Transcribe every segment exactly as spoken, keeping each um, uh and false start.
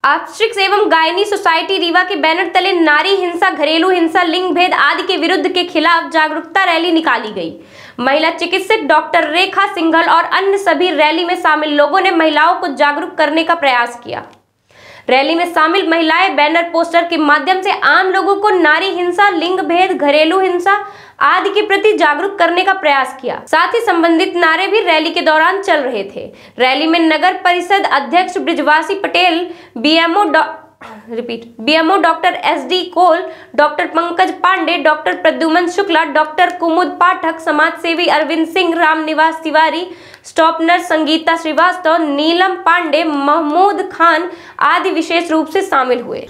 Obstetrics एवं gynae society Rewa के banner तले नारी हिंसा, घरेलू हिंसा, लिंग भेद आदि के विरुद्ध के खिलाफ जागरूकता रैली निकाली गई। महिला चिकित्सक डॉक्टर रेखा सिंघल और अन्य सभी रैली में शामिल लोगों ने महिलाओं को जागरूक करने का प्रयास किया। रैली में शामिल महिलाएं बैनर पोस्टर के माध्यम से आम लोगों को नारी हिंसा, लिंग भेद, घरेलू हिंसा आदि के प्रति जागरूक करने का प्रयास किया। साथ ही संबंधित नारे भी रैली के दौरान चल रहे थे। रैली में नगर परिषद अध्यक्ष Brijwasi Patel, BMO repeat BMO doctor S D Kol, doctor Pankaj Pandey, doctor Pradyuman Shukla, doctor Kumud Pathak, समाज सेवी अरविंद सिंह, रामनिवास तिवारी, स्टाफ नर्स संगीता श्रीवास्तव, नीलम पांडे, महमूद खान आदि विशेष रूप से शामिल हुए।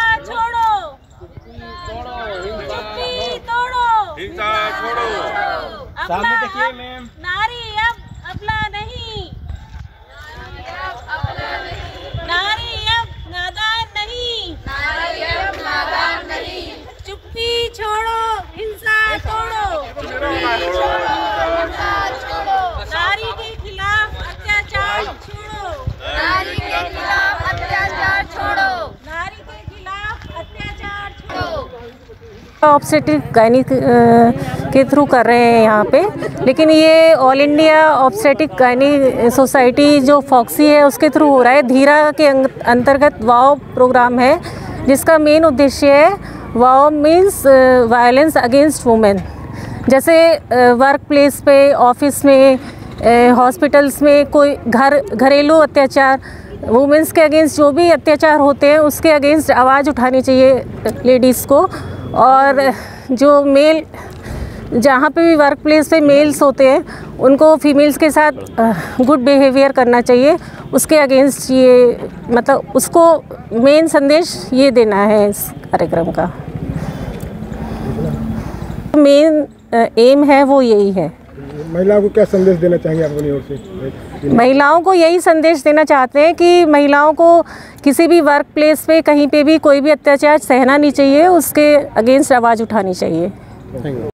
सामने देखिए मैम, नारी अब अबला नहीं, नारी अब नादान नहीं, नारी अब नादान नहीं, चुप्पी छोड़ो हिंसा तोड़ो, नारी के खिलाफ अत्याचार छोड़ो, नारी के खिलाफ अत्याचार छोड़ो, नारी के खिलाफ अत्याचार छोड़ो। ऑब्स्टेट्रिक गायनी के थ्रू कर रहे हैं यहाँ पे, लेकिन ये all India obstetric gynae society जो फॉक्सी है उसके थ्रू हो रहा है। धीरा के अंतर्गत वाओ प्रोग्राम है, जिसका मेन उद्देश्य है, वाओ मीन्स वायलेंस अगेंस्ट वुमेन। जैसे वर्क प्लेस पे, ऑफिस में, हॉस्पिटल्स में कोई घर घरेलू अत्याचार, वुमेंस के अगेंस्ट जो भी अत्याचार होते हैं उसके अगेंस्ट आवाज़ उठानी चाहिए लेडीज़ को। और जो मेल, जहाँ पे भी वर्क प्लेस पे मेल्स होते हैं उनको फीमेल्स के साथ गुड बिहेवियर करना चाहिए। उसके अगेंस्ट ये मतलब उसको मेन संदेश ये देना है इस कार्यक्रम का। मेन एम है वो यही है। महिलाओं को क्या संदेश देना चाहिए आप अपनी ओर से? महिलाओं को यही संदेश देना चाहते हैं कि महिलाओं को किसी भी वर्क प्लेस पे कहीं पे भी कोई भी अत्याचार सहना नहीं चाहिए, उसके अगेंस्ट आवाज़ उठानी चाहिए।